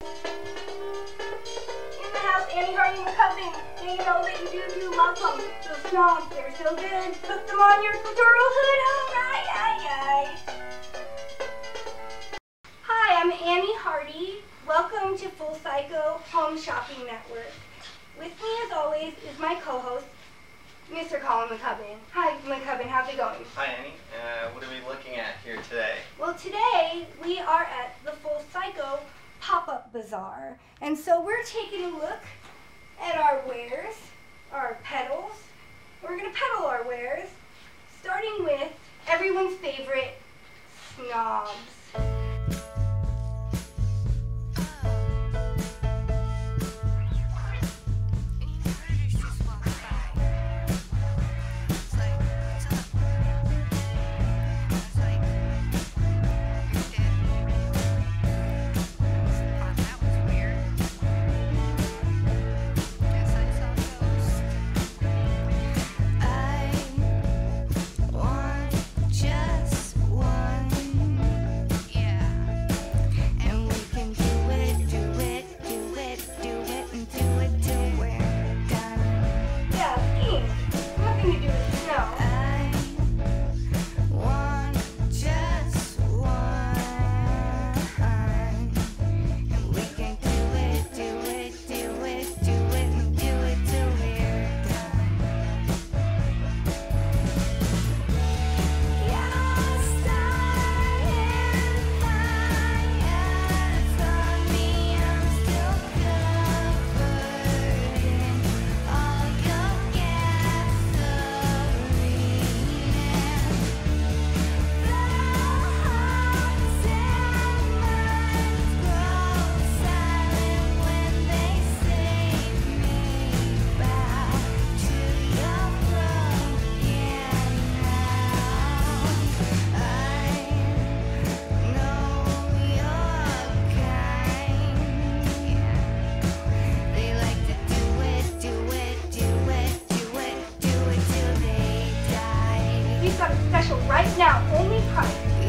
In the house, Annie Hardy McCubbin. And you know that you do love them. Those snobs, they're so good. Put them on your fedora hood. Alright, aye. Hi, I'm Annie Hardy. Welcome to Full Psycho Home Shopping Network. With me, as always, is my co-host, Mr. Colin McCubbin. Hi, McCubbin. How's it going? Hi, Annie. What are we looking at here today? Well, today we are at the Full Psycho Pop-Up Bazaar. And so we're taking a look at our wares, our pedals. We're going to pedal our wares, starting with everyone's favorite, snobs. Right now, only price